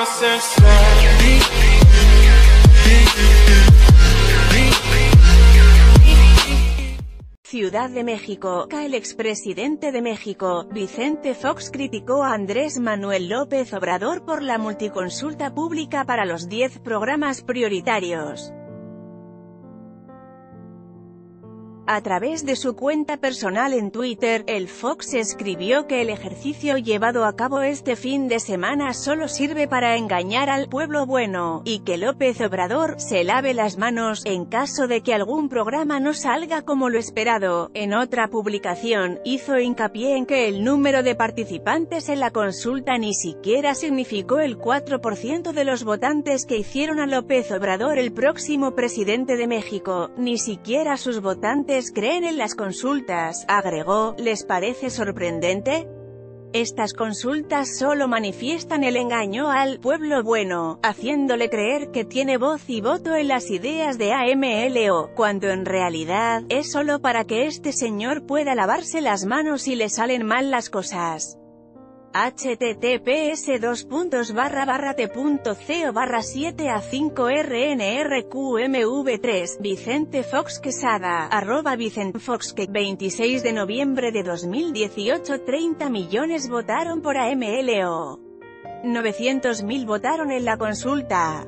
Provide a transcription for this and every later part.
Ciudad de México. El expresidente de México, Vicente Fox, criticó a Andrés Manuel López Obrador por la multiconsulta pública para los 10 programas prioritarios. A través de su cuenta personal en Twitter, el Fox escribió que el ejercicio llevado a cabo este fin de semana solo sirve para engañar al pueblo bueno, y que López Obrador se lave las manos en caso de que algún programa no salga como lo esperado. En otra publicación, hizo hincapié en que el número de participantes en la consulta ni siquiera significó el 4% de los votantes que hicieron a López Obrador el próximo presidente de México, ni siquiera sus votantes creen en las consultas, agregó. ¿Les parece sorprendente? Estas consultas solo manifiestan el engaño al pueblo bueno, haciéndole creer que tiene voz y voto en las ideas de AMLO, cuando en realidad, es solo para que este señor pueda lavarse las manos si le salen mal las cosas. https://t.co/7a5rnrqmv3, Vicente Fox Quesada, @VicenteFoxque, 26 de noviembre de 2018. 30 millones votaron por AMLO. 900.000 votaron en la consulta.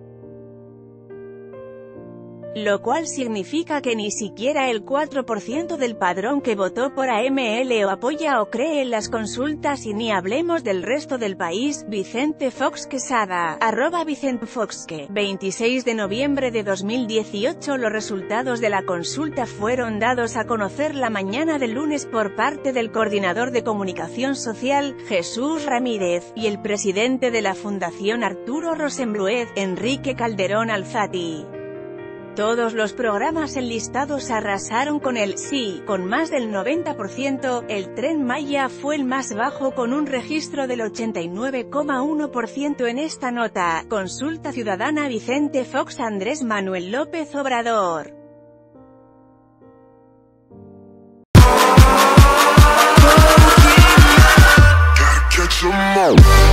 Lo cual significa que ni siquiera el 4% del padrón que votó por AMLO apoya o cree en las consultas, y ni hablemos del resto del país. Vicente Fox Quesada, @VicenteFoxque, 26 de noviembre de 2018. Los resultados de la consulta fueron dados a conocer la mañana del lunes por parte del coordinador de comunicación social, Jesús Ramírez, y el presidente de la Fundación Arturo Rosenblueth, Enrique Calderón Alzati. Todos los programas enlistados arrasaron con el sí, con más del 90%, el Tren Maya fue el más bajo con un registro del 89,1% en esta nota. Consulta ciudadana Vicente Fox Andrés Manuel López Obrador. Catch 'em all.